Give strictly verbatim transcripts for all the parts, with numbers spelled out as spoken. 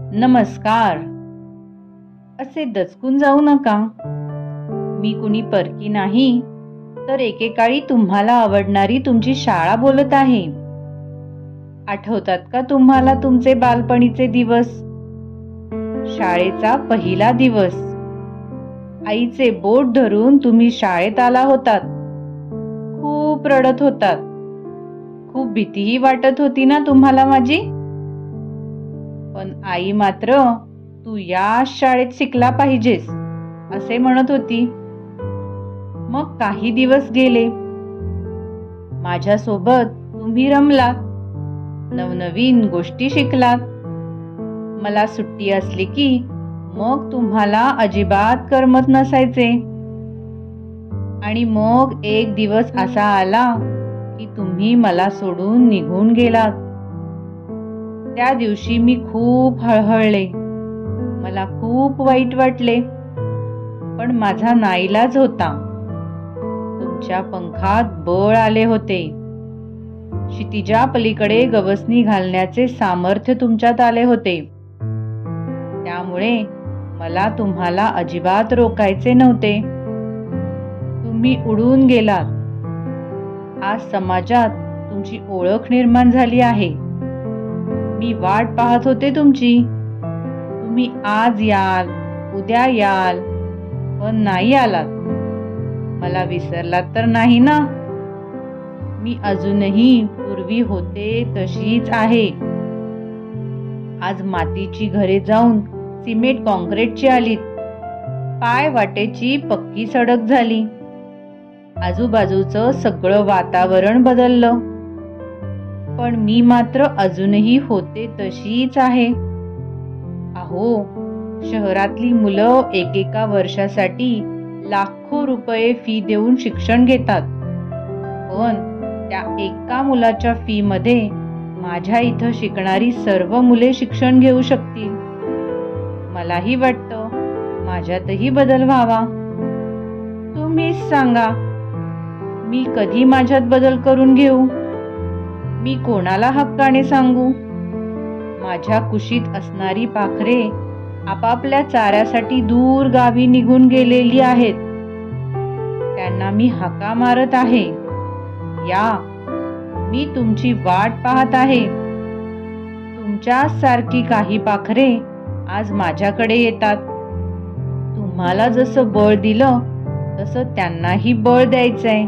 नमस्कार असे दचकून जाऊ नका. मी कुणी परकी नाही, तर एकेकाळी तुम्हाला आवडणारी तुमची शाळा बोलत आहे. आठवतात का तुम्हाला तुमचे बालपणीचे दिवस? शाळेचा पहिला दिवस. आईचे बोट धरून तुम्ही शाळेत आला होतात. खूप रडत होतात. खूप भीतीही वाटत होती ना तुम्हाला माझी? पण आई मात्र तू या शाळेत शिकला पाहिजेस असे म्हणत होती. मग काही दिवस गेले. माझ्यासोबत तुम्ही रमलात, नवनवीन गोष्टी शिकलात. मला सुट्टी असली की मग तुम्हाला अजिबात करमत नसायचे. आणि मग एक दिवस असा आला की तुम्ही मला सोडून निघून गेलात. त्या दिवशी मी खूप हळहळले. मला खूप वाईट वाटले, पण माझा नाईलाज होता. तुमच्या पंखात बळ आले होते. क्षितिजा पलीकडे गवसणी घालण्याचे सामर्थ्य तुमच्यात आले होते. त्यामुळे मला तुम्हाला अजिबात रोकायचे नव्हते. तुम्ही उडून गेलात. आज समाजात तुमची ओळख निर्माण झाली आहे. मी वाट पाहत होते तुमची. तुम्ही आज याल, उद्या याल, पण नाही आलात. मला विसरलात तर नाही ना? मी अजूनही पूर्वी होते तशीच आहे. आज मातीची घरे जाऊन सिमेंट कॉन्क्रीटची आलीत. पाय वाटेची पक्की सडक झाली. आजूबाजूचं सगळं वातावरण बदललं, पण मी मात्र अजूनही होते तशीच आहे. अहो, शहरातली मुलं एकेका वर्षासाठी लाखो रुपये फी देऊन शिक्षण घेतात, पण त्या एका मुलाच्या फी मध्ये माझ्या इथं शिकणारी सर्व मुले शिक्षण घेऊ शकतील. मलाही वाटतं माझ्यातही बदल व्हावा. तुम्हीच सांगा, मी कधी माझ्यात बदल करून घेऊ? मी कोणाला हक्काने सांगू? माझ्या कुशीत असणारी पाखरे आपापल्या चाऱ्यासाठी दूर गावी निघून गेलेली आहेत. त्यांना मी हाका मारत आहे. या, मी तुमची वाट पाहत आहे. तुमच्याच सारखी काही पाखरे आज माझ्याकडे येतात. तुम्हाला जसं बळ दिलं तसं त्यांनाही बळ द्यायचंय.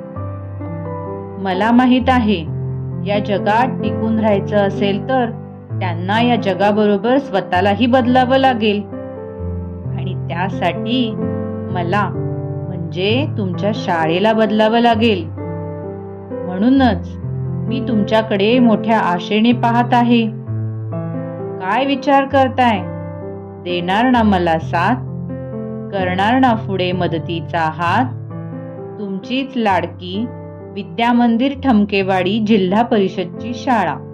मला माहित आहे, या जगात टिकून राहायचं असेल तर त्यांना या जगाबरोबर स्वतःलाही बदलावं लागेल. आणि त्यासाठी मला म्हणजे तुमच्या शाळेला बदलावं लागेल. म्हणूनच मी तुमच्याकडे मोठ्या आशेने पाहत आहे. काय विचार करताय? देणार ना मला साथ? करणार ना पुढे मदतीचा हात? तुमचीच लाडकी विद्यामंदिर ठमकेवाडी जिल्हा परिषदची शाळा.